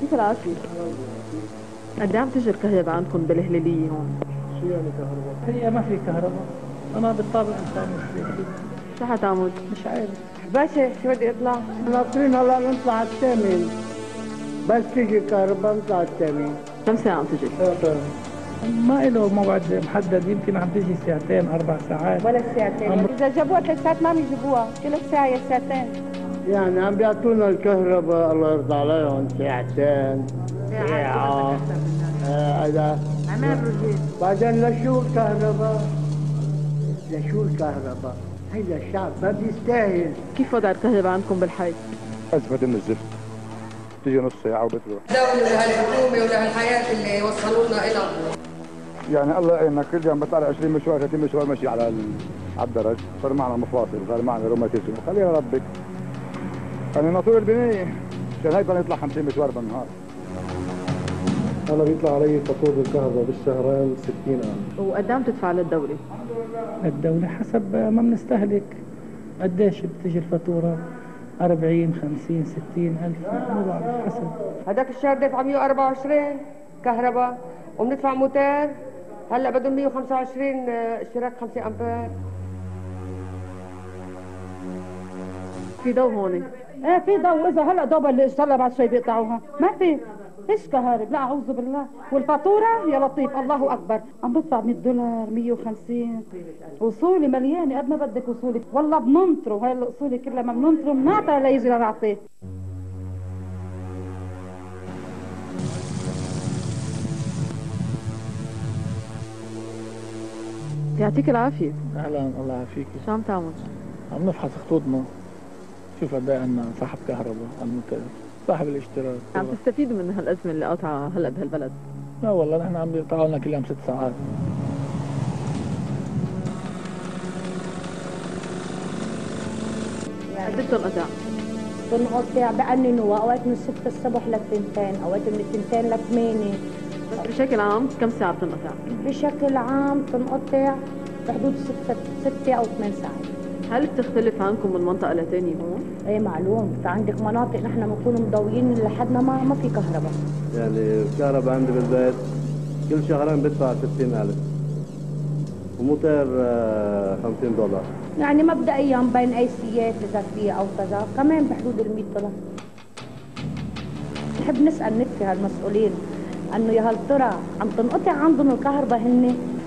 يعطيك العافية. قد ايه عم تجي الكهرباء عندكم بالهلالية هون؟ شو يعني كهرباء؟ هي ما في كهرباء. أنا بالطبع إنسان مش هيك. شو حتعمل؟ مش عارف. باشا شو بدي اطلع؟ ناطرين هلا نطلع الثامن، بس تيجي الكهرباء نطلع الثامن. كم ساعة عم تجي؟ ما له موعد محدد، يمكن عم تجي ساعتين 4 ساعات. ولا ساعتين، اذا جابوها 3 ساعات ما عم يجيبوها، كل ساعه يا ساعتين. يعني عم بيعطونا الكهرباء الله يرضى عليهم ساعتين ساعة. هذا بعدين لشو الكهرباء؟ لشو الكهرباء؟ هيدا الشعب ما بيستاهل. كيف وضع الكهرباء عندكم بالحي؟ أزمة من الزفت، تيجي نص ساعة وبتروح. دولة لهالحكومة ولهالحياة اللي وصلونا إلها. يعني الله يعيننا، كل يوم بطلع 20 مشوار 30 مشوار ماشي على الدرج، صار معنا مفاصل، صار معنا روماتيزم، خلينا ربك. يعني ناطور البنية عشان هيك بدنا نطلع 50 مشوار بالنهار. أنا بيطلع علي فاتورة الكهرباء بالشهرين 60,000. وقد عم تدفع للدولة؟ الدولة حسب ما بنستهلك. قديش بتجي الفاتورة؟ 40 50 60 ألف، ما بعرف حسب. هذاك الشهر دفع 124 كهرباء، وبندفع موتير هلا بدهم 125 اشتراك 5 امبير. في ضوء هون؟ ايه في ضوء، اذا هلا ضوء اللي اجتلى بعد شوي بيقطعوها، ما في فيش كهرب، لا اعوذ بالله. والفاتوره يا لطيف الله اكبر عم بدفع $100 150 وصولي مليانه قد ما بدك وصولي، والله بننطره هاي الاصولي كلها ما بننطره بنعطى ليجي لنعطيه. يعطيك العافية. أهلا الله يعافيك. شو عم تعمل؟ عم نفحص خطوطنا، شوف قد ايه عنا صاحب كهرباء، صاحب الاشتراك. عم تستفيدوا من هالأزمة اللي قاطعة هلا بهالبلد؟ لا والله نحن عم بيقطعوا لنا كل يوم 6 ساعات. قد بتنقطع؟ بنقطع بقننوها اوقات من 6 الصبح ل2، اوقات من 2 ل8. بس بشكل عام كم ساعة بتنقطع؟ بشكل عام بتنقطع بحدود 6 أو 8 ساعات. هل بتختلف عنكم من منطقة لتانية هون؟ ايه معلوم، في عندك مناطق نحن بنكون مضويين لحد ما في كهرباء. يعني الكهرباء عندي بالبيت كل شهرين بدفع 60,000 وموتير $50. يعني مبدئيا بين ايسيات اذا في او كذا كمان بحدود $100. نحب نسال نتفه هالمسؤولين انه يا هل ترى عم تنقطع عندهم الكهرباء هن